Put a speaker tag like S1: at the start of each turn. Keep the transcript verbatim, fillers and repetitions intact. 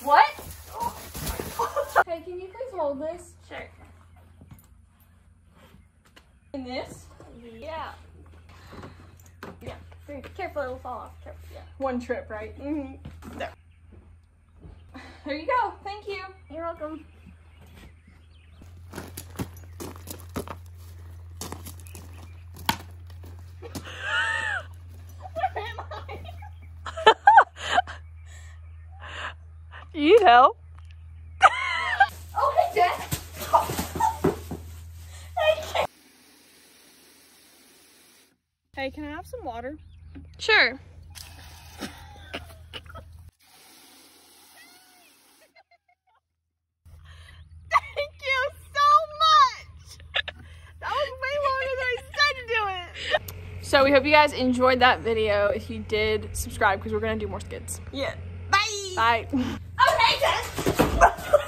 S1: What? Hey, can you please hold this?
S2: Sure.
S1: In this?
S2: Yeah. Yeah. Very careful, it'll fall off. Careful. Yeah.
S1: One trip, right?
S2: Mm-hmm. There.
S1: There you go. Thank you.
S2: You're welcome. Where am I?
S3: You need help?
S1: Oh, hey, Jen. Hey, can I have some water?
S3: Sure.
S2: Thank you so much! That was way longer than I said to do it!
S1: So we hope you guys enjoyed that video. If you did, subscribe because we're going to do more skits.
S2: Yeah. Bye!
S1: Bye.
S2: Okay, Jen!